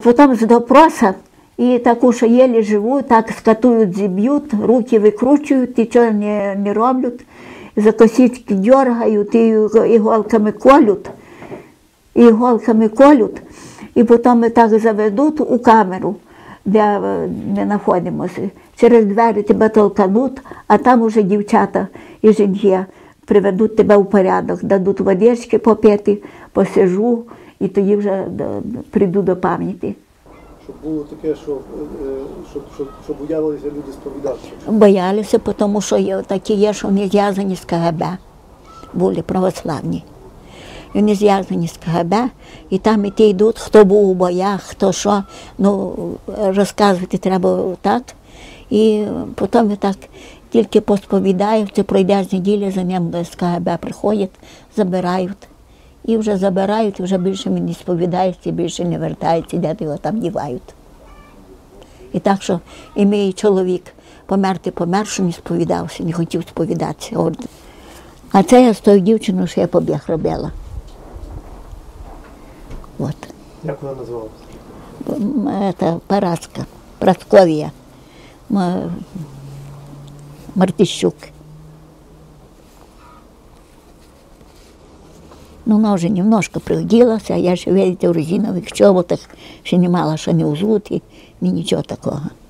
Потім з допроса, і таку, що єлі живуть, так скатують, зіб'ють, руки викручують, нічого не роблять, за косички дергають, і іголками колють, і потім ми так заведуть у камеру, де ми знаходимося. Через двері тебе толкануть, а там уже дівчата і жінки приведуть тебе у порядок, дадуть водички попити, посижу, і тоді вже прийду до пам'яті. Щоб було таке, що боялися люди сповідатися? Боялися, тому що такі є, що вони зв'язані з КГБ, були православні. І вони зв'язані з КГБ, і там і ті йдуть, хто був у боях, хто що, розказувати треба так. І потім так тільки посповідають, пройде з неділі, за ним з КГБ приходять, забирають. І вже забирають, вже більше не сповідаються, більше не вертаються, де його там дівають. І так, що і мій чоловік помер, що не сповідався, не хотів сповідатися. А це я з тою дівчиною, що я побіг робила. От. Як вона називалася? Це Параска, Прасковія, Мартищук. Ну, вона вже немножко пригодилася, а я ще, видите, в резинових чоботах, ще не мала що не взути, ні нічого такого.